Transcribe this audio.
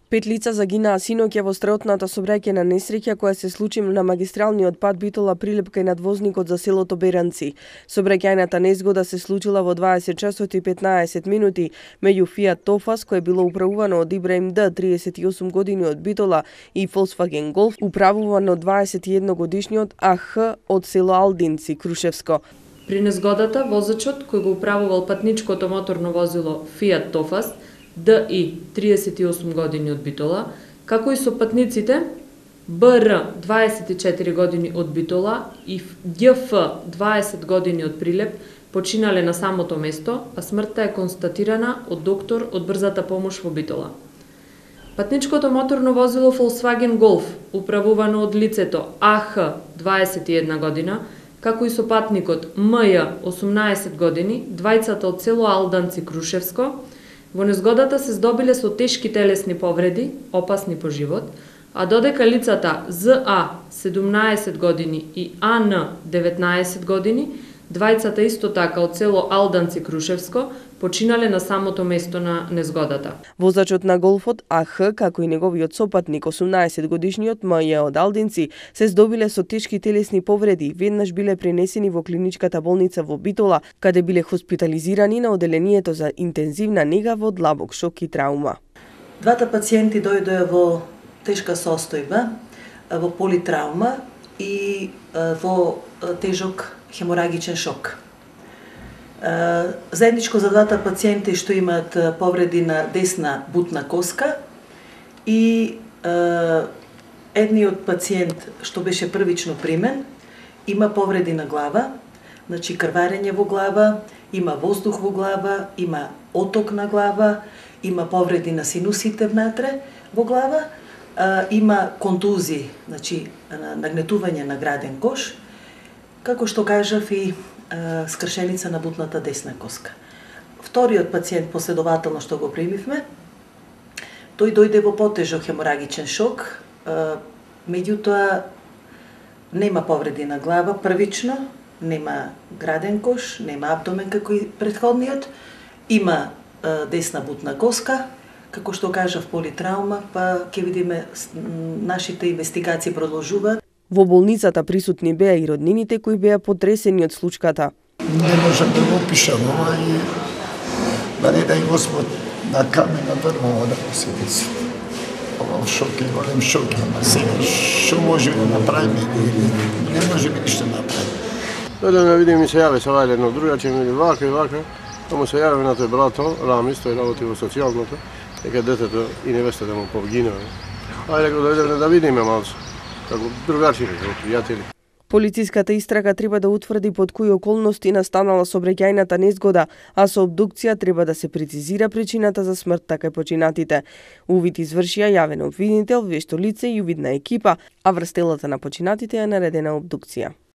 5 лица загинаа синоќа во стреотната сообраќајна несреќа која се случи на магистралниот пат Битола Прилеп кај надвозникот за селото Беранци. Сообраќајната незгода се случила во 20 часот и 15 минути меѓу Фиат Тофас кој било управувано од Ибраим Д, 38 години од Битола, и Volkswagen Golf управувано од 21 годишниот АХ од село Алдинци, Крушевско. При незгодата возачот кој го управувал патничкото моторно возило Фиат Тофас ДИ 38 години од Битола, како и со патниците БР 24 години од Битола и ѓФ 20 години од Прилеп починале на самото место, а смртта е констатирана од доктор од брзата помош во Битола. Патничкото моторно возило Volkswagen Golf, управувано од лицето АХ 21 година, како и со патникот МЈ 18 години, двајцата од село Алданци, Крушевско, во незгодата се здобиле со тешки телесни повреди, опасни по живот, а додека лицата ЗА 17 години и АН 19 години, двајцата исто така од село Алданци, Крушевско, починале на самото место на незгодата. Возачот на Голфот АХ, како и неговиот сопатник 18 годишниот МЈ од Алдинци, се здобиле со тешки телесни повреди, веднаш биле пренесени во клиничката болница во Битола, каде биле хоспитализирани на оделението за интензивна нега во длабок шок и траума. Двата пациенти дојдоа во тешка состојба, во политраума и во тежок хеморагичен шок. Заедничко за двата пациенти што имаат повреди на десна бутна коска и едниот пациент што беше првично примен има повреди на глава, значи крварење во глава, има воздух во глава, има оток на глава, има повреди на синусите внатре во глава, има контузии, значи нагнетување на граден кош, како што кажав и скршеница на бутната десна коска. Вториот пациент последователно што го примивме, тој дојде во потежок хеморагичен шок, меѓутоа нема повреди на глава првично, нема граден кош, нема абдомен како и претходниот, има десна бутна коска, како што кажав политраума, па ќе видиме нашите инвестигации продолжуваат. Во болницата присутни беа и роднините кои беа потресени од случката. Не можам да го опишам, и да не дај Господ на камена дрво да го седи. Ова шок е голем шок, ама сега што може да направиме? Не може би ништо направи. Дојдем да видим и се јави се вајде едно другаче, или вака и вака, му се јави на тој брато, Рамис, тој работи во социјалното, дека детето и невестата му повгинува. Ајде го дојдем да видиме малце. Како другачи, пријатели. Полициската истрага треба да утврди под кои околности настанала сообраќајната незгода, а со обдукција треба да се прецизира причината за смртта кај починатите. Увид извршија јавен обвинител, вешто лице и увидна екипа, а врз телата на починатите е наредена обдукција.